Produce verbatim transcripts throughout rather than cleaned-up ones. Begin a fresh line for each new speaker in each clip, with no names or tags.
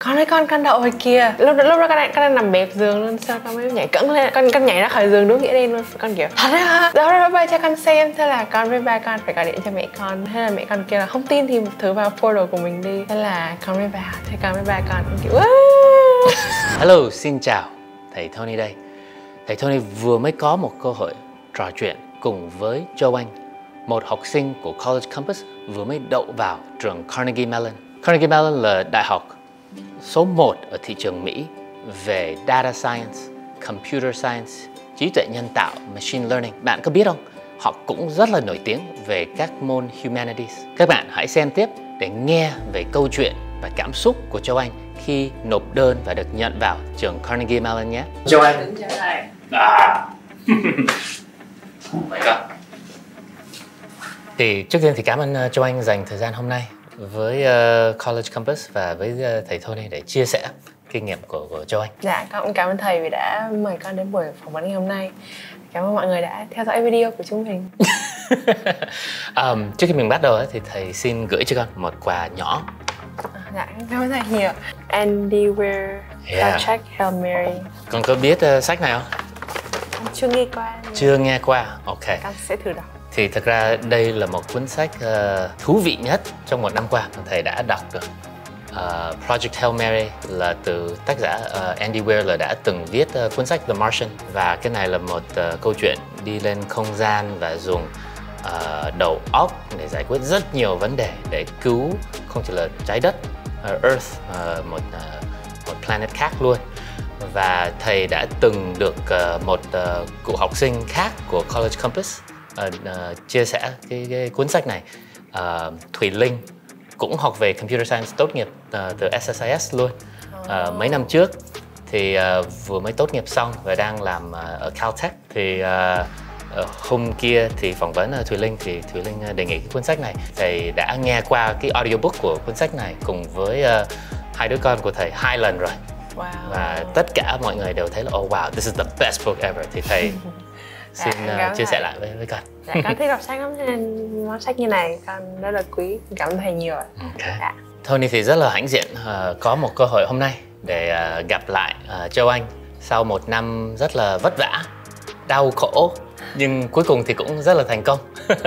con ơi con con đậu hồi kia. Lúc lúc đó con đang, con đang nằm bẹp giường luôn, sao con mới nhảy cẫng lên, con con nhảy ra khỏi giường đúng nghĩa đen luôn. Con kiểu thật đấy hả? Đó đó ba cho con xem. Thế là con với ba con phải gọi điện cho mẹ con. Thế là mẹ con kêu là không tin thì thử vào portal của mình đi. Thế là con mới vào. Thế con với ba con cũng kiểu
Hello, xin chào, thầy Tony đây. Thầy Tony vừa mới có một cơ hội trò chuyện cùng với Châu Anh, một học sinh của College Campus vừa mới đậu vào trường Carnegie Mellon. Carnegie Mellon là đại học số một ở thị trường Mỹ về Data Science, Computer Science, trí tuệ nhân tạo, Machine Learning. Bạn có biết không? Họ cũng rất là nổi tiếng về các môn Humanities. Các bạn hãy xem tiếp để nghe về câu chuyện và cảm xúc của Châu Anh khi nộp đơn và được nhận vào trường Carnegie Mellon nhé. Châu Anh. À. Vậy cơ. Thì trước tiên thì cảm ơn uh, Châu Anh dành thời gian hôm nay với uh, College Campus và với uh, thầy Tony để chia sẻ kinh nghiệm của, của Châu Anh.
Dạ, con cũng cảm ơn thầy vì đã mời con đến buổi phỏng vấn ngày hôm nay. Cảm ơn mọi người đã theo dõi video của chúng mình.
um, trước khi mình bắt đầu thì thầy xin gửi cho con một quà nhỏ.
À, dạ, cảm ơn thầy nhiều. Andy Weir,
Yeah.
Check Hail Mary.
Con có biết uh, sách này không?
Con chưa nghe qua.
Chưa nghe qua, ok.
Con sẽ thử đọc.
Thì thực ra đây là một cuốn sách uh, thú vị nhất trong một năm qua mà thầy đã đọc được. Uh, Project Hail Mary là từ tác giả uh, Andy Weir là đã từng viết uh, cuốn sách The Martian, và cái này là một uh, câu chuyện đi lên không gian và dùng uh, đầu óc để giải quyết rất nhiều vấn đề để cứu không chỉ là trái đất, uh, Earth, uh, một uh, một planet khác luôn. Và thầy đã từng được uh, một uh, cựu học sinh khác của College Campus uh, uh, chia sẻ cái, cái cuốn sách này. uh, Thùy Linh cũng học về Computer Science, tốt nghiệp uh, từ ét ét i ét luôn uh, mấy năm trước. Thì uh, vừa mới tốt nghiệp xong và đang làm uh, ở Caltech. Thì uh, uh, hôm kia thì phỏng vấn uh, Thùy Linh thì Thùy Linh uh, đề nghị cái cuốn sách này. Thầy đã nghe qua cái audiobook của cuốn sách này cùng với uh, hai đứa con của thầy hai lần rồi.
Wow.
Và tất cả mọi người đều thấy là oh wow, this is the best book ever. Thì thầy xin
dạ,
uh, chia sẻ lại với, với con.
Dạ, con thích đọc sách lắm nên món sách như này con rất là quý. Cảm ơn thầy nhiều.
Okay.
Dạ.
Tony thì rất là hãnh diện uh, có một cơ hội hôm nay để uh, gặp lại uh, Châu Anh sau một năm rất là vất vả, đau khổ, nhưng cuối cùng thì cũng rất là thành công.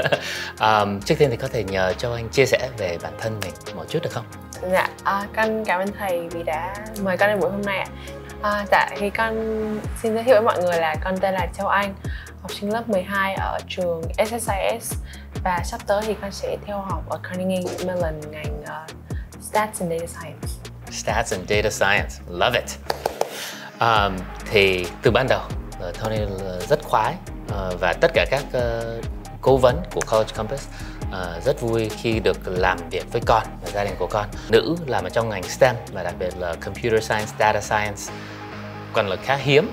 um, trước tiên thì có thể nhờ Châu Anh chia sẻ về bản thân mình một chút được không?
Dạ, à, con cảm ơn thầy vì đã mời con đến buổi hôm nay ạ. À, dạ, thì con xin giới thiệu với mọi người là con tên là Châu Anh, học sinh lớp mười hai ở trường ét ét i ét, và sắp tới thì con sẽ theo học ở Carnegie Mellon ngành uh, Stats and Data Science.
Stats and Data Science, love it. Um, thì từ ban đầu Tony rất khoái uh, và tất cả các uh, cố vấn của College Campus uh, rất vui khi được làm việc với con và gia đình của con. Nữ làm ở trong ngành STEM và đặc biệt là Computer Science, Data Science còn là khá hiếm.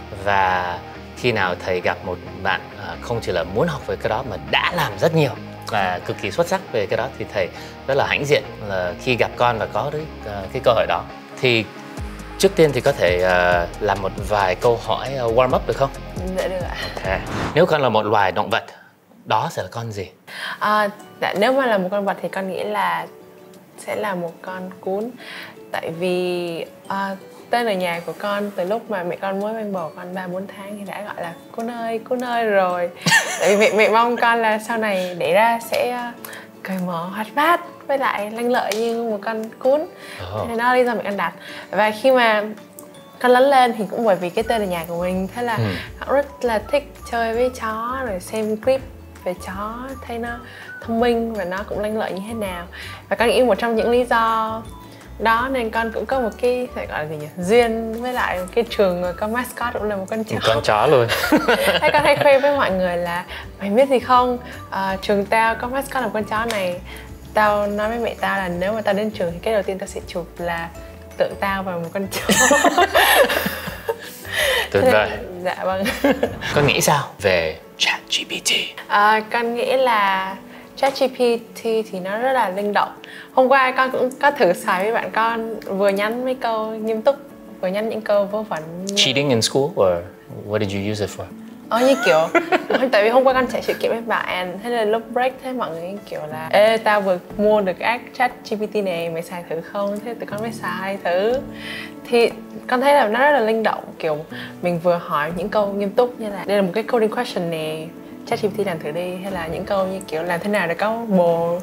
Và khi nào thầy gặp một bạn uh, không chỉ là muốn học về cái đó mà đã làm rất nhiều và cực kỳ xuất sắc về cái đó thì thầy rất là hãnh diện là khi gặp con và có đấy, uh, cái cơ hội đó. Thì trước tiên thì có thể uh, làm một vài câu hỏi uh, warm up được không?
Dạ được ạ.
Okay. Nếu con là một loài động vật, đó sẽ là con gì?
À, dạ, nếu mà là một con vật thì con nghĩ là sẽ là một con cún. Tại vì à, tên ở nhà của con từ lúc mà mẹ con mới mang bầu con ba bốn tháng thì đã gọi là cún ơi, cún ơi rồi. Tại vì mẹ, mẹ mong con là sau này để ra sẽ cởi mở, hoạt bát với lại lanh lợi như một con cún. Oh. Thế nên đó là lý do mẹ con đặt. Và khi mà con lớn lên thì cũng bởi vì cái tên ở nhà của mình, thế là ừ. con rất là thích chơi với chó rồi xem clip về chó, thấy nó thông minh và nó cũng lanh lợi như thế nào. Và con nghĩ một trong những lý do đó nên con cũng có một cái phải gọi là gì nhỉ, duyên với lại cái trường người con mascot cũng là một con chó.
Một con chó luôn.
Hay con hay khoe với mọi người là mày biết gì không, à, trường tao có mascot là một con chó này. Tao nói với mẹ tao là nếu mà tao đến trường thì cái đầu tiên tao sẽ chụp là tượng tao và một con chó.
Tuyệt vời.
Dạ vâng.
Con nghĩ sao về ChatGPT?
À, con nghĩ là ChatGPT thì nó rất là linh động. Hôm qua con cũng có thử xài với bạn con, vừa nhắn mấy câu nghiêm túc, vừa nhắn những câu vớ vẩn.
Cheating in school or what did you use it for?
Ờ, như kiểu Tại vì hôm qua con chạy sự kiện với bạn, thế là lúc break thế mọi người kiểu là ê tao vừa mua được app chat giê pê tê này, mày xài thử không? Thế tụi con mới xài thử. Thì con thấy là nó rất là linh động, kiểu mình vừa hỏi những câu nghiêm túc như là đây là một cái coding question nè, chat giê pê tê làm thử đi, hay là những câu như kiểu làm thế nào để có bồ.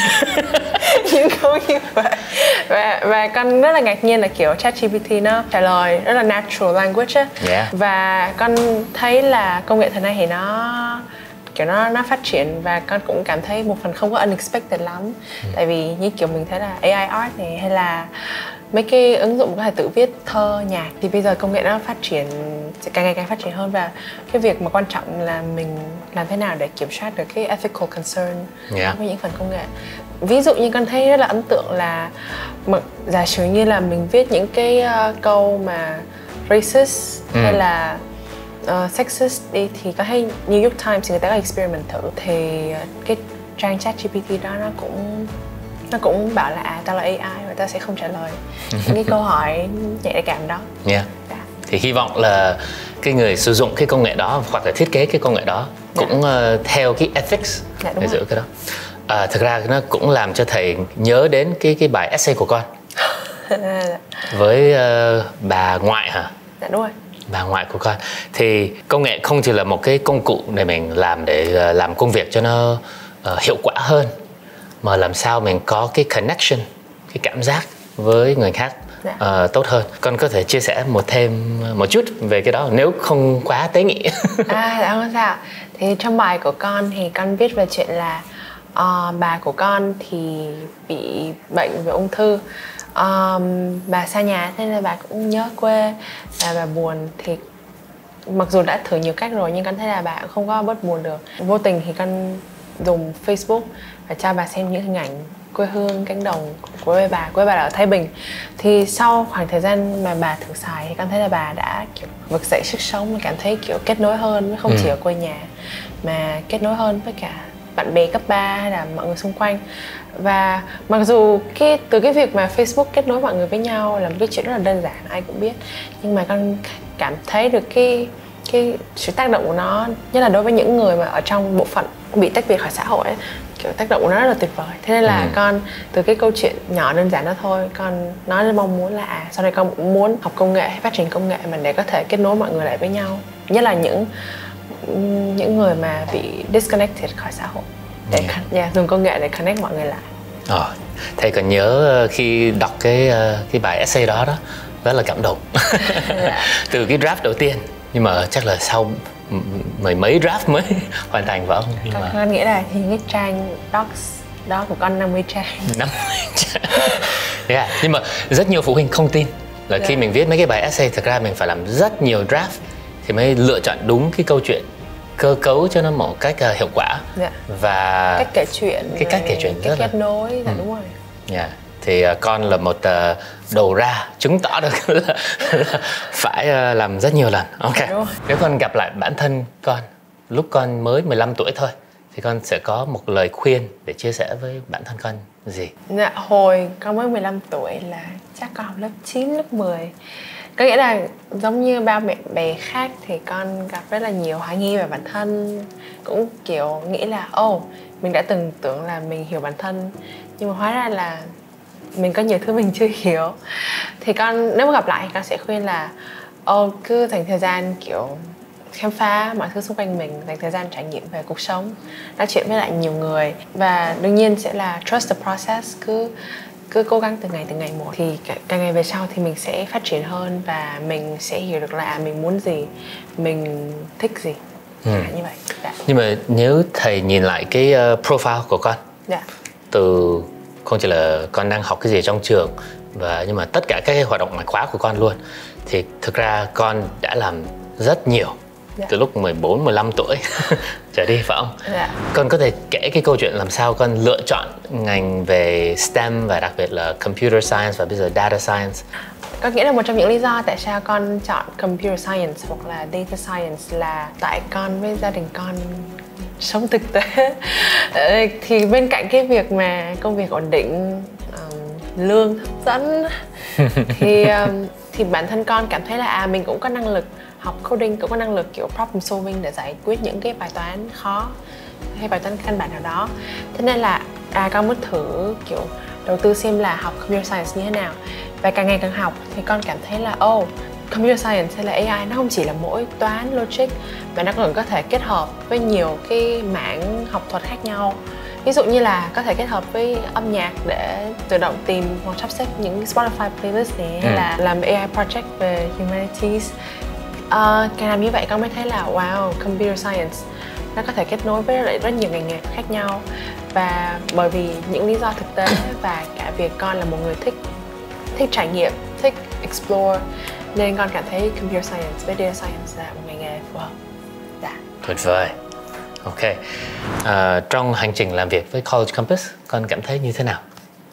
Những câu như vậy. Và, và con rất là ngạc nhiên là kiểu chat giê pê tê nó trả lời rất là natural language á.
Yeah.
Và con thấy là công nghệ thời nay thì nó kiểu nó nó phát triển, và con cũng cảm thấy một phần không có unexpected lắm. Ừ. Tại vì như kiểu mình thấy là a i art này, hay là mấy cái ứng dụng có thể tự viết thơ, nhạc, thì bây giờ công nghệ nó phát triển, sẽ càng ngày càng phát triển hơn. Và cái việc mà quan trọng là mình làm thế nào để kiểm soát được cái ethical concern
yeah.
với những phần công nghệ. Ví dụ như con thấy rất là ấn tượng là giả sử như là mình viết những cái uh, câu mà racist ừ. hay là uh, sexist đi, thì có thấy New York Times thì người ta có experiment thử, thì cái trang chat giê pê tê đó nó cũng nó cũng bảo là à tao là a i và tao sẽ không trả lời những cái câu hỏi nhạy cảm đó.
Yeah. Yeah. Thì hy vọng là cái người sử dụng cái công nghệ đó hoặc là thiết kế cái công nghệ đó cũng dạ. uh, theo cái ethics dạ, để giữ cái đó. À, thực ra nó cũng làm cho thầy nhớ đến cái cái bài essay của con với uh, bà ngoại hả?
Dạ đúng rồi.
Bà ngoại của con. Thì công nghệ không chỉ là một cái công cụ để mình làm để uh, làm công việc cho nó uh, hiệu quả hơn, mà làm sao mình có cái connection, cái cảm giác với người khác dạ. uh, tốt hơn. Con có thể chia sẻ một thêm một chút về cái đó nếu không quá tế nhị.
À dạ không sao. Thì trong bài của con thì con viết về chuyện là uh, bà của con thì bị bệnh về ung thư. Um, bà xa nhà, thế nên bà cũng nhớ quê và bà buồn. Thì mặc dù đã thử nhiều cách rồi nhưng con thấy là bà cũng không có bớt buồn được. Vô tình thì con dùng Facebook và cho bà xem những hình ảnh quê hương, cánh đồng của quê bà. Quê bà là ở Thái Bình. Thì sau khoảng thời gian mà bà thử xài thì con thấy là bà đã kiểu vực dậy sức sống, cảm thấy kiểu kết nối hơn với không ừ. chỉ ở quê nhà, mà kết nối hơn với cả bạn bè cấp ba hay là mọi người xung quanh. Và mặc dù cái, từ cái việc mà Facebook kết nối mọi người với nhau là một cái chuyện rất là đơn giản, ai cũng biết, nhưng mà con cảm thấy được cái cái sự tác động của nó, nhất là đối với những người mà ở trong bộ phận bị tách biệt khỏi xã hội ấy, kiểu tác động của nó rất là tuyệt vời. Thế nên là ừ. con từ cái câu chuyện nhỏ đơn giản đó thôi, con nói là mong muốn là à, sau này con cũng muốn học công nghệ hay phát triển công nghệ mà để có thể kết nối mọi người lại với nhau, nhất là những những người mà bị disconnected khỏi xã hội, để yeah. Yeah, dùng công nghệ để connect mọi người lại.
Ờ, thầy còn nhớ khi đọc cái cái bài essay đó đó, rất là cảm động. Yeah. Từ cái draft đầu tiên, nhưng mà chắc là sau mười mấy draft mới hoàn thành phải không?
Con, mà... con nghĩ là những cái trang docs đó của con năm mươi trang.
năm mươi trang. Yeah. Nhưng mà rất nhiều phụ huynh không tin là yeah. khi mình viết mấy cái bài essay, thực ra mình phải làm rất nhiều draft thì mới lựa chọn đúng cái câu chuyện, cơ cấu cho nó một cách uh, hiệu quả.
Yeah.
Và
cách kể chuyện,
cái cách kể chuyện
cái
rất
kết
là...
nối là ừ. đúng rồi.
Yeah. Thì uh, con là một uh, đầu ra chứng tỏ được là, là phải uh, làm rất nhiều lần. Ok. Nếu con gặp lại bản thân con lúc con mới mười lăm tuổi thôi, thì con sẽ có một lời khuyên để chia sẻ với bản thân con gì?
Dạ, hồi con mới mười lăm tuổi là chắc con học lớp chín, lớp mười. Có nghĩa là giống như bao bạn bè khác thì con gặp rất là nhiều hoài nghi về bản thân. Cũng kiểu nghĩ là ồ, oh, mình đã từng tưởng là mình hiểu bản thân, nhưng mà hóa ra là mình có nhiều thứ mình chưa hiểu. Thì con nếu mà gặp lại thì con sẽ khuyên là ô oh, cứ dành thời gian kiểu khám phá mọi thứ xung quanh mình, dành thời gian trải nghiệm về cuộc sống, nói chuyện với lại nhiều người, và đương nhiên sẽ là trust the process, cứ cứ cố gắng từng ngày từng ngày một, thì càng ngày về sau thì mình sẽ phát triển hơn và mình sẽ hiểu được là mình muốn gì, mình thích gì. Ừ. À, như vậy. Dạ.
Nhưng mà nếu thầy nhìn lại cái uh, profile của con, dạ. từ không chỉ là con đang học cái gì trong trường, và nhưng mà tất cả các cái hoạt động ngoại khóa của con luôn, thì thực ra con đã làm rất nhiều. Dạ. Từ lúc mười bốn, mười lăm tuổi trở đi phải không? Dạ. Con có thể kể cái câu chuyện làm sao con lựa chọn ngành về STEM và đặc biệt là Computer Science và bây giờ Data Science?
Có nghĩa là một trong những lý do tại sao con chọn Computer Science hoặc là Data Science là tại con với gia đình con sống thực tế. Thì bên cạnh cái việc mà công việc ổn định, um, lương hấp dẫn thì um, thì bản thân con cảm thấy là à mình cũng có năng lực học coding cũng có năng lực kiểu problem solving để giải quyết những cái bài toán khó hay bài toán căn bản nào đó. Thế nên là à, con muốn thử kiểu đầu tư xem là học computer science như thế nào. Và càng ngày càng học thì con cảm thấy là oh, computer science hay là a i nó không chỉ là mỗi toán logic mà nó còn có thể kết hợp với nhiều cái mảng học thuật khác nhau. Ví dụ như là có thể kết hợp với âm nhạc để tự động tìm hoặc sắp xếp những Spotify playlist này, hay ừ. là làm a i project về humanities. Uh, càng làm như vậy con mới thấy là wow, computer science nó có thể kết nối với lại rất nhiều ngành nghề khác nhau. Và bởi vì những lý do thực tế và cả việc con là một người thích thích trải nghiệm, thích explore, nên con cảm thấy computer science với data science là một ngành nghề phù hợp. Dạ.
Tuyệt vời. Ok. À, trong hành trình làm việc với College Campus, con cảm thấy như thế nào?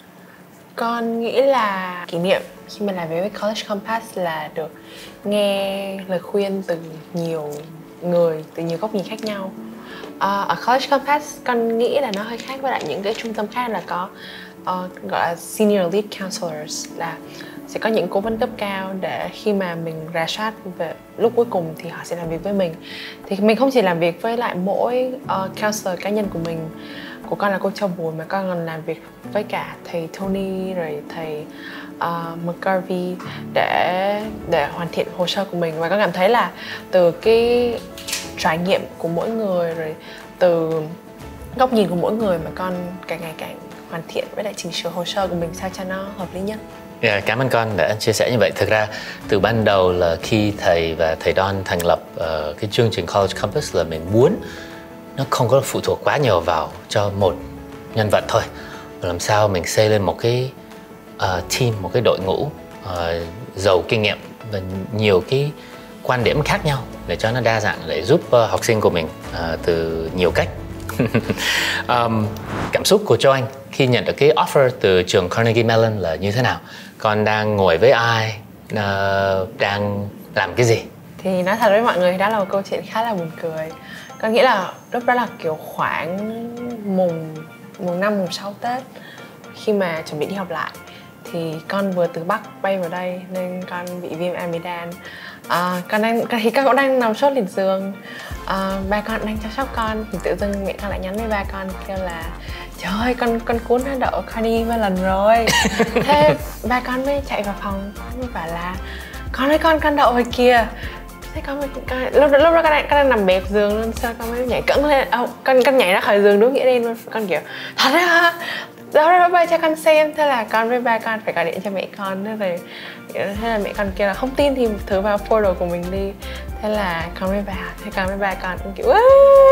Con nghĩ là kỷ niệm khi mà làm việc với College Campus là được nghe lời khuyên từ nhiều người, từ nhiều góc nhìn khác nhau. À, ở College Campus, con nghĩ là nó hơi khác với lại những cái trung tâm khác, là có uh, gọi là senior lead counselors, là sẽ có những cố vấn cấp cao để khi mà mình rà soát về lúc cuối cùng thì họ sẽ làm việc với mình. Thì mình không chỉ làm việc với lại mỗi uh, counselor cá nhân của mình, của con là cô Châu Bùi, mà con còn làm việc với cả thầy Tony rồi thầy uh, McGarvey để để hoàn thiện hồ sơ của mình. Và con cảm thấy là từ cái trải nghiệm của mỗi người, rồi từ góc nhìn của mỗi người mà con càng ngày càng hoàn thiện với lại chỉnh sửa hồ sơ của mình sao cho nó hợp lý nhất.
Yeah, cảm ơn con đã chia sẻ như vậy. Thực ra từ ban đầu là khi thầy và thầy Don thành lập uh, cái chương trình College Campus là mình muốn nó không có phụ thuộc quá nhiều vào cho một nhân vật thôi, và làm sao mình xây lên một cái uh, team, một cái đội ngũ uh, giàu kinh nghiệm và nhiều cái quan điểm khác nhau để cho nó đa dạng, để giúp uh, học sinh của mình uh, từ nhiều cách. um, cảm xúc của Châu Anh khi nhận được cái offer từ trường Carnegie Mellon là như thế nào? Con đang ngồi với ai? Uh, đang làm cái gì?
Thì nói thật với mọi người, đó là một câu chuyện khá là buồn cười. Con nghĩ là lúc đó là kiểu khoảng mùng mùng năm, mùng sáu Tết, khi mà chuẩn bị đi học lại, thì con vừa từ Bắc bay vào đây nên con bị viêm amidan. À, con đang thì con cũng đang nằm sốt liệt giường. À, ba con đang chăm sóc con thì tự dưng mẹ con lại nhắn với ba con kêu là trời ơi, con con cuốn đã đậu Carnegie Mellon rồi. Thế ba con mới chạy vào phòng, mới bảo là con ơi, con con đậu rồi kìa. Thế con, con lúc, lúc đó con đang, con đang nằm bẹp giường luôn, sao con mới nhảy cẫng lên. Oh, con con nhảy ra khỏi giường đúng nghĩa đen luôn. Con kiểu thật đấy hả? Đó đó bay cho con xem. Thế là con với ba con phải gọi điện cho mẹ con. Thế rồi thế là mẹ con kêu là không tin thì thử vào portal của mình đi. Thế là con với ba thế con với ba con cũng kiểu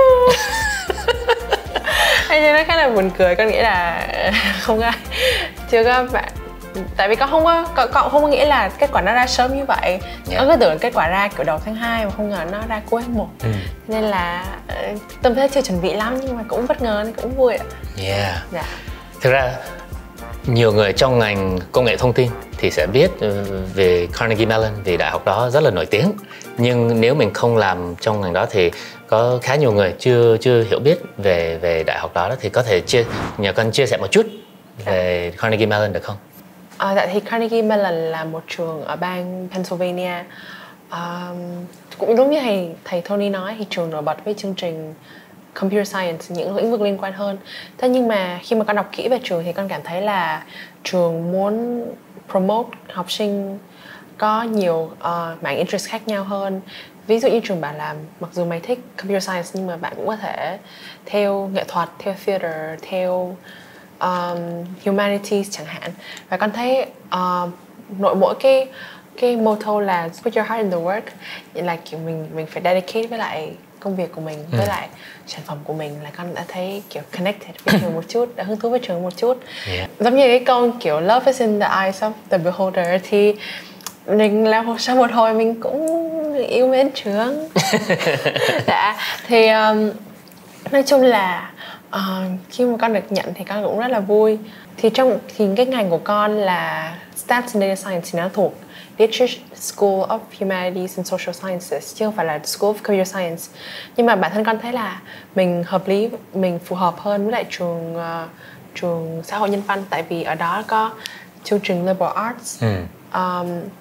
hay nó khá là buồn cười. Con nghĩ là không ai chưa có bạn, tại vì con không có con, con không có nghĩ là kết quả nó ra sớm như vậy. Yeah. Con cứ tưởng kết quả ra kiểu đầu tháng hai mà không ngờ nó ra cuối tháng một. Ừ. Nên là tâm thế chưa chuẩn bị lắm nhưng mà cũng bất ngờ nên cũng vui ạ.
Yeah. Dạ. Thực ra nhiều người trong ngành công nghệ thông tin thì sẽ biết về Carnegie Mellon vì đại học đó rất là nổi tiếng. Nhưng nếu mình không làm trong ngành đó thì có khá nhiều người chưa chưa hiểu biết về về đại học đó, thì có thể chia nhờ con chia sẻ một chút về Carnegie Mellon được không?
À, dạ thì Carnegie Mellon là một trường ở bang Pennsylvania. À, cũng đúng như thầy, thầy Tony nói thì trường nổi bật với chương trình Computer Science, những lĩnh vực liên quan hơn. Thế nhưng mà khi mà con đọc kỹ về trường thì con cảm thấy là trường muốn promote học sinh có nhiều uh, mảng interest khác nhau hơn. Ví dụ như trường bảo là mặc dù mày thích Computer Science nhưng mà bạn cũng có thể theo nghệ thuật, theo theater, theo um, humanities chẳng hạn. Và con thấy uh, nội mỗi cái cái motto là put your heart in the work, nghĩa là kiểu mình mình phải dedicate với lại công việc của mình, ừ. với lại sản phẩm của mình, là con đã thấy kiểu connected với trường một chút, đã hứng thú với trường một chút. Yeah. Giống như cái câu kiểu love is in the eyes of the beholder, thì mình làm hồ sơ một hồi mình cũng yêu mến trường. Dạ, thì um, nói chung là uh, khi mà con được nhận thì con cũng rất là vui. Thì trong thì cái ngành của con là Stats and Data Science thì nó thuộc Dietrich School of Humanities and Social Sciences chứ không phải là School of Computer Science. Nhưng mà bản thân con thấy là mình hợp lý, mình phù hợp hơn với lại trường uh, trường xã hội nhân văn, tại vì ở đó có chương trình liberal arts. Ừ. Um,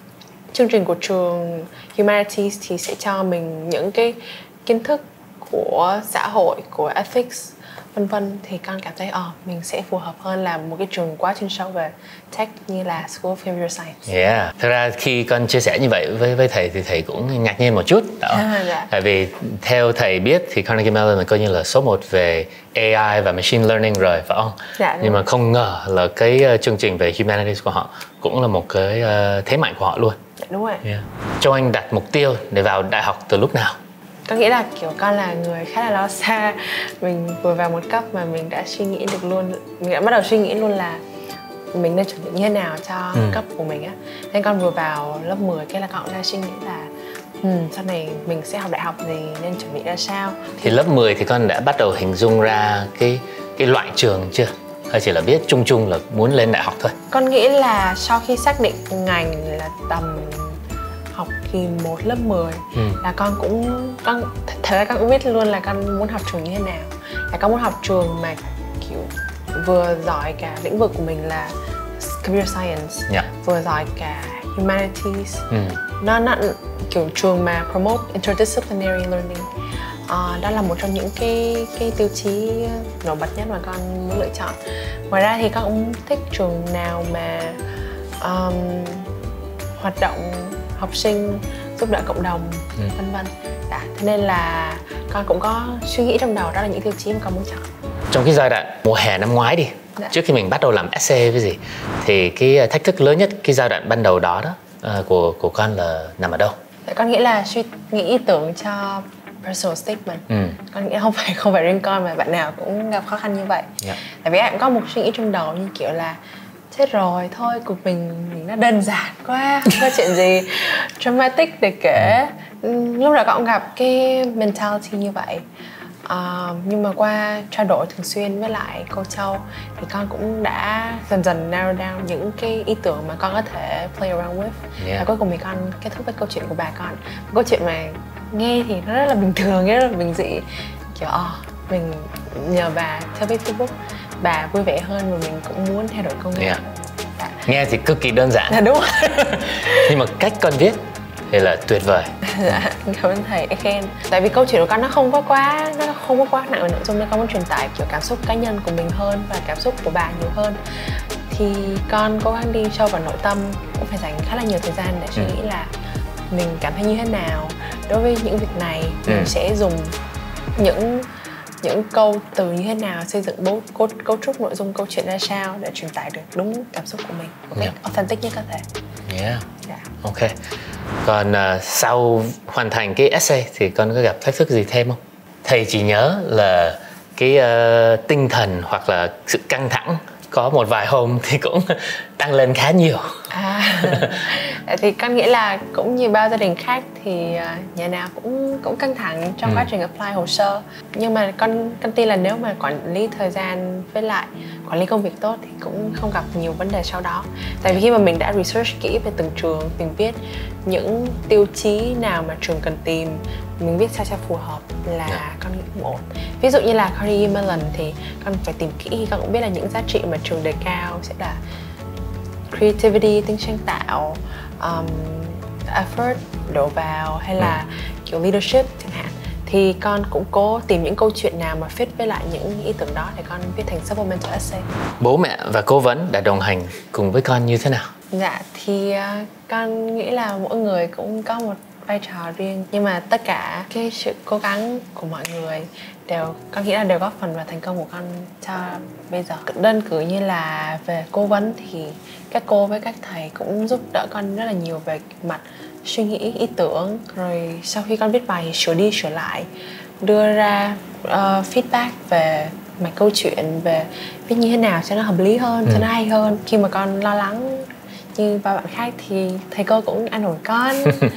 chương trình của trường Humanities thì sẽ cho mình những cái kiến thức của xã hội, của ethics vân vân, thì con cảm thấy ờ mình sẽ phù hợp hơn là một cái trường quá chuyên sâu về tech như là School of Behavioral Science.
Yeah, thực ra khi con chia sẻ như vậy với với thầy thì thầy cũng ngạc nhiên một chút đó.
À, dạ.
Tại vì theo thầy biết thì Carnegie Mellon là coi như là số một về A I và machine learning rồi, phải không?
Dạ,
nhưng mà không ngờ là cái uh, chương trình về humanities của họ cũng là một cái uh, thế mạnh của họ luôn.
Dạ, đúng rồi.
Yeah. Châu Anh đặt mục tiêu để vào đại học từ lúc nào?
Con nghĩ là kiểu con là người khá là lo xa. Mình vừa vào một cấp mà mình đã suy nghĩ được luôn, mình đã bắt đầu suy nghĩ luôn là mình nên chuẩn bị như thế nào cho ừ. cấp của mình á. Nên con vừa vào lớp mười cái là con cũng đang suy nghĩ là um, sau này mình sẽ học đại học gì, nên chuẩn bị ra sao.
Thì lớp mười thì con đã bắt đầu hình dung ra cái cái loại trường chưa? Hay chỉ là biết chung chung là muốn lên đại học thôi?
Con nghĩ là sau khi xác định ngành là tầm học kỳ một lớp mười ừ. là con cũng con thật ra con cũng biết luôn là con muốn học trường như thế nào. Là con muốn học trường mà kiểu vừa giỏi cả lĩnh vực của mình là computer science, yeah. vừa giỏi cả humanities. Ừ. Nó nó kiểu trường mà promote interdisciplinary learning. À, đó là một trong những cái cái tiêu chí nổi bật nhất mà con muốn lựa chọn. Ngoài ra thì con cũng thích trường nào mà um, hoạt động học sinh, giúp đỡ cộng đồng, ừ. vân vân. Dạ, thế nên là con cũng có suy nghĩ trong đầu đó là những tiêu chí mà con muốn chọn.
Trong cái giai đoạn mùa hè năm ngoái đi, dạ. trước khi mình bắt đầu làm essay với gì, thì cái thách thức lớn nhất cái giai đoạn ban đầu đó đó uh, của của con là nằm ở đâu?
Dạ, con nghĩ là suy nghĩ ý tưởng cho personal statement. Ừ. Con nghĩ không phải không phải riêng con mà bạn nào cũng gặp khó khăn như vậy. Yeah. Tại vì em có một suy nghĩ trong đầu như kiểu là chết rồi, thôi cuộc mình nó đơn giản quá, không có chuyện gì dramatic để kể. Lúc nào con cũng gặp cái mentality như vậy. Uh, nhưng mà qua trao đổi thường xuyên với lại cô Châu thì con cũng đã dần dần narrow down những cái ý tưởng mà con có thể play around with. Yeah. Và cuối cùng thì con kết thúc với câu chuyện của bà con. Một câu chuyện mà nghe thì nó rất là bình thường, rất là bình dị, kiểu oh, mình nhờ bà theo Facebook, bà vui vẻ hơn và mình cũng muốn thay đổi công nghệ. Yeah.
Dạ. Nghe thì cực kỳ đơn giản.
Dạ, đúng.
Nhưng mà cách con viết thì là tuyệt vời.
Dạ, cảm ơn thầy khen. Tại vì câu chuyện của con nó không có quá nó không có quá nặng về nội dung, nên con muốn truyền tải kiểu cảm xúc cá nhân của mình hơn và cảm xúc của bà nhiều hơn. Thì con cố gắng đi sâu vào nội tâm, cũng phải dành khá là nhiều thời gian để suy nghĩ ừ. là mình cảm thấy như thế nào đối với những việc này, ừ. mình sẽ dùng những những câu từ như thế nào, xây dựng bố, cấu, cấu trúc nội dung câu chuyện ra sao để truyền tải được đúng cảm xúc của mình một cách yeah. authentic nhất có thể.
Yeah. Yeah. Ok. Còn uh, sau hoàn thành cái essay thì con có gặp thách thức gì thêm không? Thầy chỉ nhớ là cái uh, tinh thần hoặc là sự căng thẳng có một vài hôm thì cũng tăng lên khá nhiều.
À, thì con nghĩ là cũng như bao gia đình khác thì nhà nào cũng cũng căng thẳng trong ừ. quá trình apply hồ sơ. Nhưng mà con con tin là nếu mà quản lý thời gian với lại quản lý công việc tốt thì cũng không gặp nhiều vấn đề sau đó. Tại vì khi mà mình đã research kỹ về từng trường, mình biết những tiêu chí nào mà trường cần tìm, mình biết sao cho phù hợp là yeah. con nghĩ cũng ổn. Ví dụ như là Carnegie Mellon thì con phải tìm kỹ, con cũng biết là những giá trị mà trường đề cao sẽ là creativity, tính sáng tạo, um, effort đổ vào, hay là ừ. kiểu leadership chẳng hạn. Thì con cũng cố tìm những câu chuyện nào mà fit với lại những ý tưởng đó để con viết thành supplemental essay.
Bố mẹ và cố vấn đã đồng hành cùng với con như thế nào?
Dạ thì uh, con nghĩ là mỗi người cũng có một vai trò riêng, nhưng mà tất cả cái sự cố gắng của mọi người đều, con nghĩ là đều góp phần vào thành công của con cho bây giờ. Đơn cử như là về cố vấn thì các cô với các thầy cũng giúp đỡ con rất là nhiều về mặt suy nghĩ, ý tưởng, rồi sau khi con viết bài thì sửa đi sửa lại, đưa ra uh, feedback về mạch câu chuyện, về viết như thế nào cho nó hợp lý hơn, ừ. cho nó hay hơn. Khi mà con lo lắng như ba bạn khác thì thầy cô cũng an ủi con.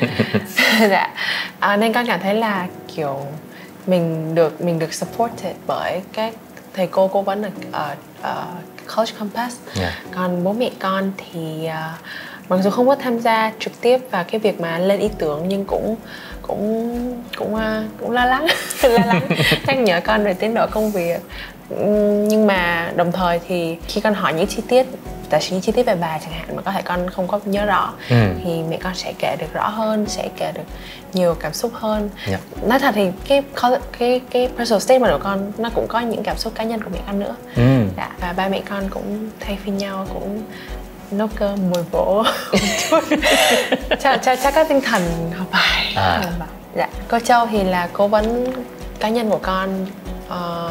Dạ. À, nên con cảm thấy là kiểu mình được mình được supported bởi các thầy cô cố vấn ở, ở, ở College Compass. Yeah. Còn bố mẹ con thì uh, mặc dù không có tham gia trực tiếp vào cái việc mà lên ý tưởng, nhưng cũng cũng cũng uh, cũng lo lắng lo lắng nhắc nhở con về tiến độ công việc. Nhưng mà đồng thời thì khi con hỏi những chi tiết giả sử như chi tiết về bài chẳng hạn mà có thể con không có nhớ rõ, ừ. thì mẹ con sẽ kể được rõ hơn, sẽ kể được nhiều cảm xúc hơn. Yeah. Nói thật thì cái cái cái personal statement của con nó cũng có những cảm xúc cá nhân của mẹ con nữa. Ừ. Dạ, và ba mẹ con cũng thay phiên nhau, cũng nấu cơm mồi vỗ cho cho cho các tinh thần học bài. À. Dạ, cô Châu thì là cố vấn cá nhân của con uh,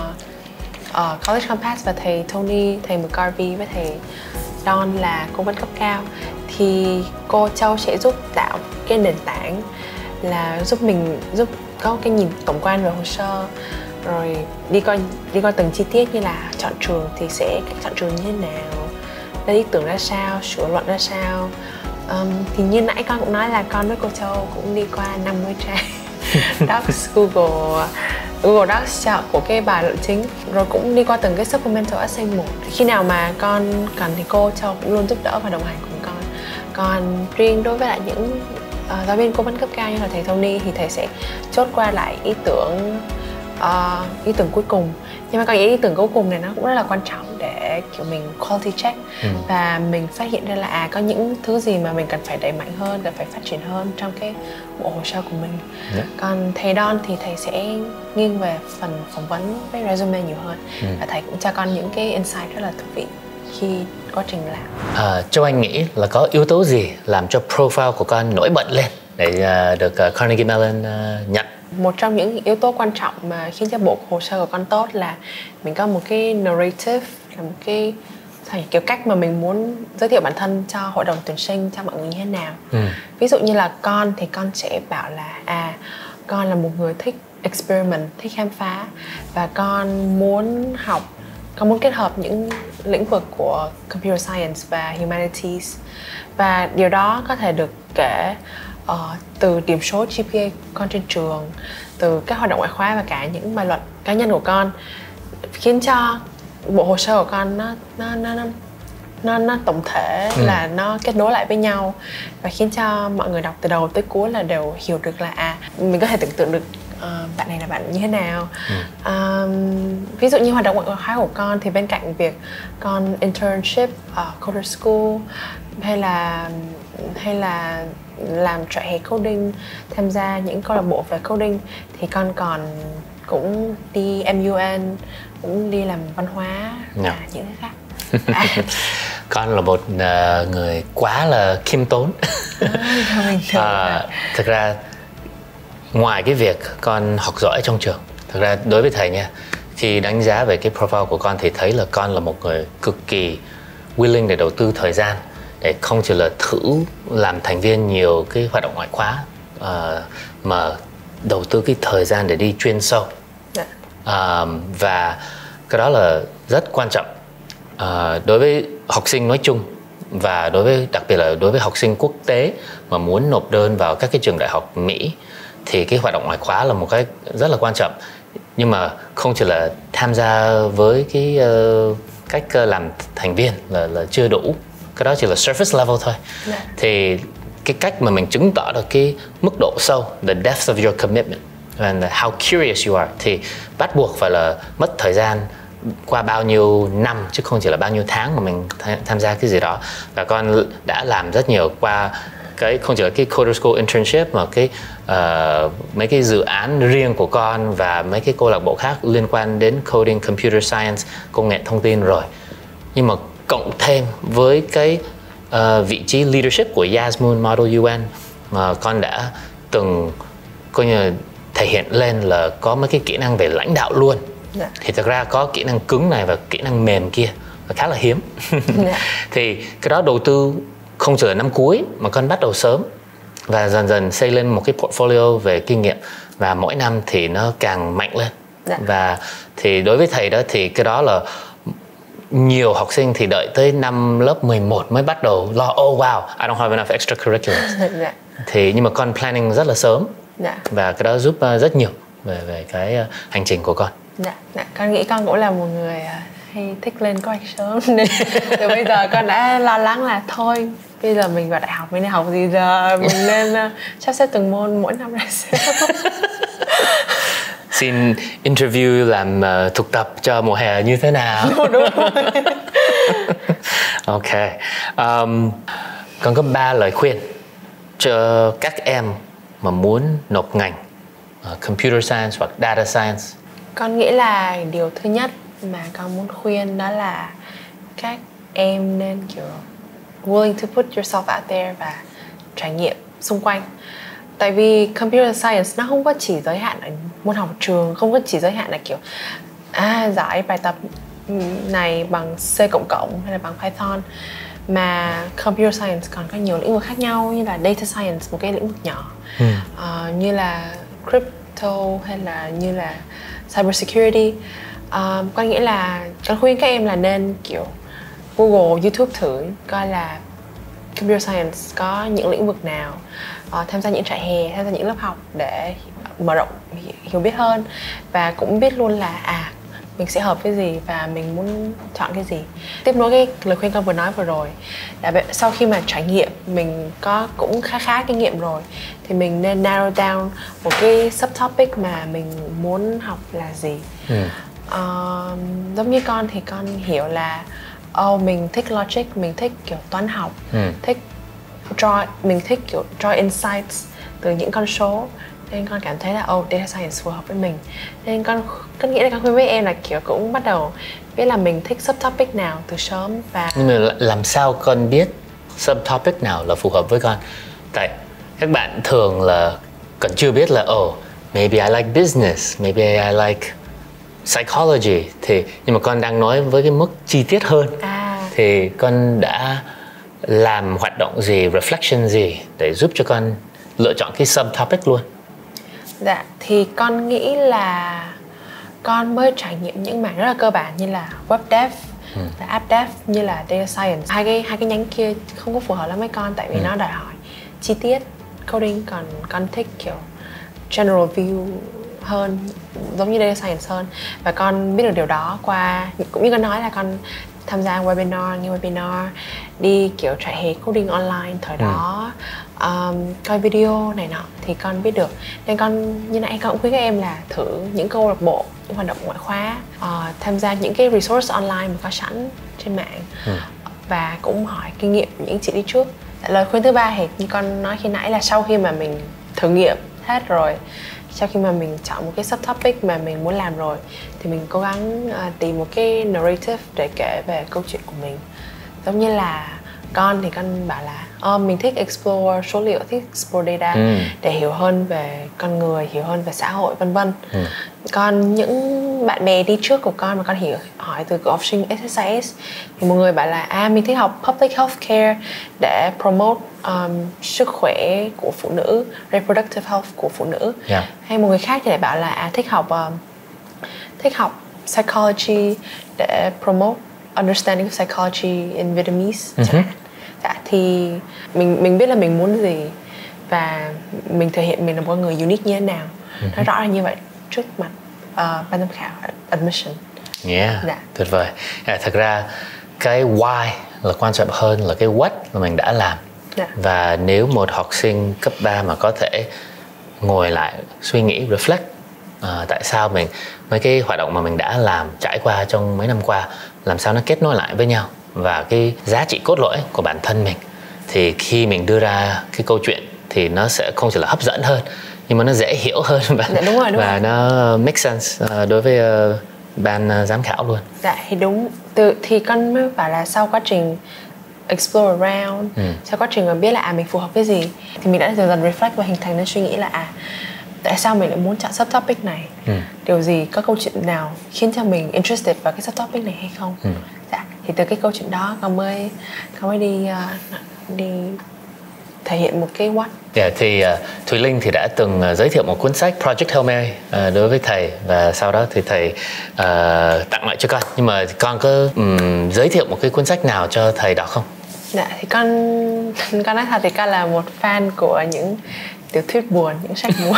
ở College Compass, và thầy Tony, thầy McGarvey với thầy Don là cố vấn cấp cao. Thì cô Châu sẽ giúp tạo cái nền tảng, là giúp mình giúp có cái nhìn tổng quan về hồ sơ, rồi đi coi đi coi từng chi tiết như là chọn trường thì sẽ chọn trường như thế nào, lên ý tưởng ra sao, sửa luận ra sao. Um, thì như nãy con cũng nói là con với cô Châu cũng đi qua năm mươi trang Docs, Google Google Docs của cái bài luận chính, rồi cũng đi qua từng cái supplemental essay một. Khi nào mà con cần thì cô Châu cũng luôn giúp đỡ và đồng hành cùng con. Còn riêng đối với lại những uh, giáo viên cố vấn cấp cao như là thầy Tony thì thầy sẽ chốt qua lại ý tưởng uh, ý tưởng cuối cùng. Nhưng mà còn ý tưởng cuối cùng này nó cũng rất là quan trọng để kiểu mình quality check, ừ. và mình phát hiện ra là à có những thứ gì mà mình cần phải đẩy mạnh hơn, cần phải phát triển hơn trong cái bộ hồ sơ của mình. Yeah. Còn thầy Don thì thầy sẽ nghiêng về phần phỏng vấn với resume nhiều hơn, ừ. và thầy cũng cho con những cái insight rất là thú vị khi quá trình làm.
À, Châu Anh nghĩ là có yếu tố gì làm cho profile của con nổi bật lên để uh, được uh, Carnegie Mellon uh, nhận?
Một trong những yếu tố quan trọng mà khiến cho bộ hồ sơ của con tốt là mình có một cái narrative, là một cái kiểu cách mà mình muốn giới thiệu bản thân cho hội đồng tuyển sinh, cho mọi người như thế nào. Ừ. Ví dụ như là con thì con sẽ bảo là à con là một người thích experiment, thích khám phá, và con muốn học, con muốn kết hợp những lĩnh vực của computer science và humanities, và điều đó có thể được kể uh, từ điểm số G P A con trên trường, từ các hoạt động ngoại khóa và cả những bài luận cá nhân của con, khiến cho bộ hồ sơ của con nó nó nó nó nó, nó tổng thể, ừ. là nó kết nối lại với nhau, và khiến cho mọi người đọc từ đầu tới cuối là đều hiểu được là à mình có thể tưởng tượng được uh, bạn này là bạn như thế nào. Ừ. Uh, ví dụ như hoạt động ngoại khóa của con thì bên cạnh việc con internship ở Coder School hay là hay là làm trại hè coding, tham gia những câu lạc bộ về coding, thì con còn cũng đi em u en, cũng đi làm văn hóa và yeah. những cái khác. À.
Con là một uh, người quá là khiêm tốn. À, thực ra ngoài cái việc con học giỏi trong trường, thực ra đối với thầy nha, khi đánh giá về cái profile của con thì thấy là con là một người cực kỳ willing để đầu tư thời gian, để không chỉ là thử làm thành viên nhiều cái hoạt động ngoại khóa, uh, mà đầu tư cái thời gian để đi chuyên sâu. Yeah. Uh, và cái đó là rất quan trọng uh, đối với học sinh nói chung, và đối với đặc biệt là đối với học sinh quốc tế mà muốn nộp đơn vào các cái trường đại học Mỹ, thì cái hoạt động ngoại khóa là một cái rất là quan trọng. Nhưng mà không chỉ là tham gia với cái uh, cách uh, làm thành viên là, là chưa đủ, cái đó chỉ là surface level thôi. Yeah. Thì cái cách mà mình chứng tỏ được cái mức độ sâu, the depth of your commitment and how curious you are, thì bắt buộc phải là mất thời gian qua bao nhiêu năm chứ không chỉ là bao nhiêu tháng mà mình th- tham gia cái gì đó. Và con đã làm rất nhiều qua cái không chỉ là cái Coder School internship, mà cái uh, mấy cái dự án riêng của con và mấy cái câu lạc bộ khác liên quan đến coding, computer science, công nghệ thông tin rồi. Nhưng mà cộng thêm với cái uh, vị trí leadership của Yasmoon Model u en mà con đã từng coi như thể hiện lên là có mấy cái kỹ năng về lãnh đạo luôn. Yeah. Thì thực ra có kỹ năng cứng này và kỹ năng mềm kia và khá là hiếm. Yeah. Thì cái đó đầu tư không chỉ là năm cuối mà con bắt đầu sớm, và dần dần xây lên một cái portfolio về kinh nghiệm, và mỗi năm thì nó càng mạnh lên. Yeah. Và thì đối với thầy đó thì cái đó là nhiều học sinh thì đợi tới năm lớp mười một mới bắt đầu lo oh wow I don't have enough extracurriculars. Yeah. Thì nhưng mà con planning rất là sớm. Yeah. Và cái đó giúp uh, rất nhiều về về cái uh, hành trình của con.
Dạ, dạ, con nghĩ con cũng là một người uh, hay thích lên kế hoạch sớm, nên từ bây giờ con đã lo lắng là thôi bây giờ mình vào đại học, mình đi học gì giờ mình nên uh, sắp xếp từng môn mỗi năm ra sao.
Xin interview làm uh, thực tập cho mùa hè như thế nào.
Đúng rồi.
Ok. Um, con có ba lời khuyên cho các em mà muốn nộp ngành uh, Computer Science hoặc Data Science.
Con nghĩ là điều thứ nhất mà con muốn khuyên đó là các em nên kiểu willing to put yourself out there và trải nghiệm xung quanh. Tại vì Computer Science nó không có chỉ giới hạn ở môn học trường, không có chỉ giới hạn là kiểu à, giải bài tập này bằng C cộng cộng hay là bằng Python, mà Computer Science còn có nhiều lĩnh vực khác nhau, như là Data Science, một cái lĩnh vực nhỏ, ừ. uh, như là Crypto hay là như là Cyber Security. Uh, con nghĩ là con khuyên các em là nên kiểu Google, YouTube thử coi là Computer Science có những lĩnh vực nào, uh, tham gia những trại hè, tham gia những lớp học để mở rộng hiểu biết hơn, và cũng biết luôn là à mình sẽ hợp với gì và mình muốn chọn cái gì. Tiếp nối cái lời khuyên con vừa nói vừa rồi là sau khi mà trải nghiệm mình có cũng khá khá kinh nghiệm rồi thì mình nên narrow down một cái subtopic mà mình muốn học là gì. ừ. uh, Giống như con thì con hiểu là oh, mình thích logic, mình thích kiểu toán học, ừ. thích draw, mình thích kiểu draw insights từ những con số, nên con cảm thấy là oh, Data Science phù hợp với mình. Nên con con nghĩ là con khuyên với em là kiểu cũng bắt đầu biết là mình thích subtopic nào từ sớm. Và
nhưng mà làm sao con biết subtopic nào là phù hợp với con? Tại các bạn thường là còn chưa biết là oh, maybe I like business, maybe I like psychology, thì nhưng mà con đang nói với cái mức chi tiết hơn. À. Thì con đã làm hoạt động gì, reflection gì để giúp cho con lựa chọn cái subtopic luôn?
Dạ, thì con nghĩ là con mới trải nghiệm những mảng rất là cơ bản như là web dev, ừ. và app dev, như là data science. Hai cái hai cái nhánh kia không có phù hợp lắm với con, tại vì ừ. nó đòi hỏi chi tiết coding, còn con thích kiểu general view hơn, giống như data science hơn. Và con biết được điều đó qua, cũng như con nói là con tham gia webinar, nghe webinar, đi kiểu trải hè coding online thời ừ. đó, um, coi video này nọ thì con biết được. Nên con như nãy con cũng khuyên các em là thử những câu lạc bộ, những hoạt động ngoại khóa, uh, tham gia những cái resource online mà có sẵn trên mạng, ừ. và cũng hỏi kinh nghiệm của những chị đi trước. Lời khuyên thứ ba thì như con nói khi nãy là sau khi mà mình thử nghiệm hết rồi, sau khi mà mình chọn một cái subtopic mà mình muốn làm rồi, thì mình cố gắng uh, tìm một cái narrative để kể về câu chuyện của mình. Giống như là con thì con bảo là oh, mình thích explore số liệu, thích explore data, ừ. để hiểu hơn về con người, hiểu hơn về xã hội, vân vân. ừ. Còn những bạn bè đi trước của con mà con hiểu hỏi từ học sinh ét ét i ét, thì một người bảo là à mình thích học public healthcare để promote um, sức khỏe của phụ nữ, reproductive health của phụ nữ. yeah. Hay một người khác thì lại bảo là à thích học um, thích học psychology để promote understanding of psychology in Vietnamese. uh-huh. Dạ, thì mình mình biết là mình muốn gì và mình thể hiện mình là một con người unique như thế nào. uh-huh. Nó rõ là như vậy trước mặt uh, ban giám khảo admission.
Yeah, dạ. Tuyệt vời. À, thật ra cái why là quan trọng hơn là cái what mà mình đã làm. dạ. Và nếu một học sinh cấp ba mà có thể ngồi lại suy nghĩ, reflect à, tại sao mình mấy cái hoạt động mà mình đã làm trải qua trong mấy năm qua, làm sao nó kết nối lại với nhau và cái giá trị cốt lõi của bản thân mình, thì khi mình đưa ra cái câu chuyện thì nó sẽ không chỉ là hấp dẫn hơn, nhưng mà nó dễ hiểu hơn và,
dạ, đúng rồi, đúng
và
rồi.
nó make sense uh, đối với uh, ban uh, giám khảo luôn.
Dạ thì đúng. Từ thì con mới bảo là sau quá trình explore around, ừ. sau quá trình mà biết là à mình phù hợp với gì, thì mình đã dần dần reflect và hình thành nên suy nghĩ là à tại sao mình lại muốn chọn subtopic này, ừ. điều gì, có câu chuyện nào khiến cho mình interested vào cái subtopic này hay không. ừ. Dạ thì từ cái câu chuyện đó con mới con mới đi uh, đi thể hiện một cái what.
Yeah, thì uh, Thùy Linh thì đã từng uh, giới thiệu một cuốn sách Project Hail Mary uh, đối với thầy, và sau đó thì thầy uh, tặng lại cho con. Nhưng mà con có um, giới thiệu một cái cuốn sách nào cho thầy đọc không?
Dạ thì con con nói thật thì con là một fan của những tiểu thuyết buồn, những sách buồn.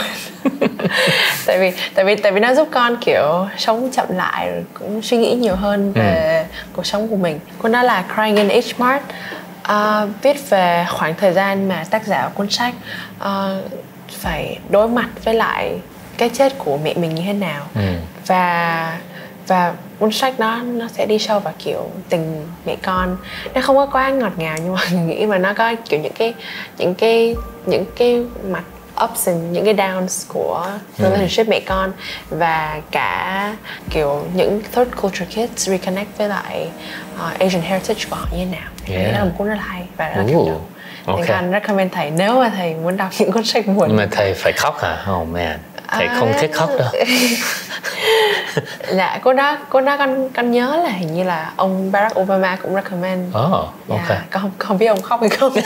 tại vì tại vì tại vì nó giúp con kiểu sống chậm lại, rồi cũng suy nghĩ nhiều hơn về ừ. cuộc sống của mình. Cuốn đó là Crying in H Mart, uh, viết về khoảng thời gian mà tác giả của cuốn sách uh, phải đối mặt với lại cái chết của mẹ mình như thế nào. ừ. Và và cuốn sách đó nó sẽ đi sâu vào kiểu tình mẹ con. Nó không có quá ngọt ngào nhưng mà mình nghĩ mà nó có kiểu những cái những cái những cái mặt ups and những cái downs của relationship ừ. mẹ con, và cả kiểu những third culture kids reconnect với lại uh, Asian heritage của họ như thế nào. Yeah. Đó là một cuốn rất là hay và rất là cảm động. Okay. Thì con recommend thầy nếu mà thầy muốn đọc những cuốn sách buồn.
Nhưng mà thầy phải khóc hả? Oh man, thầy à... không thích khóc đâu.
Dạ, cuốn đó cuốn đó con con nhớ là hình như là ông Barack Obama cũng recommend.
Oh, ok.
Dạ, con không biết ông khóc hay không.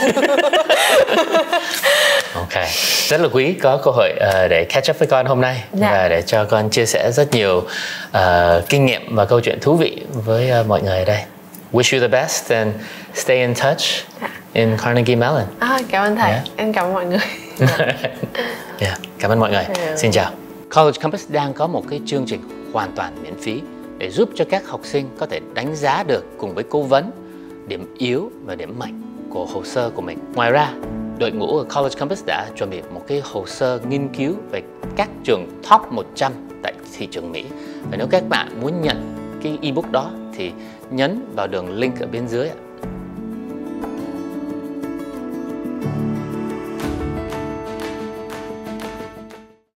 Ok, rất là quý có cơ hội uh, để catch up với con hôm nay. Dạ. Và để cho con chia sẻ rất nhiều uh, kinh nghiệm và câu chuyện thú vị với uh, mọi người ở đây. Wish you the best and stay in touch dạ. in Carnegie Mellon.
À, cảm ơn thầy, yeah. em cảm ơn mọi người.
Yeah, cảm ơn mọi người.
Yeah.
Xin chào. College Compass đang có một cái chương trình hoàn toàn miễn phí để giúp cho các học sinh có thể đánh giá được cùng với cố vấn điểm yếu và điểm mạnh của hồ sơ của mình. Ngoài ra, đội ngũ của College Compass đã chuẩn bị một cái hồ sơ nghiên cứu về các trường top một trăm tại thị trường Mỹ. Và nếu các bạn muốn nhận cái ebook đó thì nhấn vào đường link ở bên dưới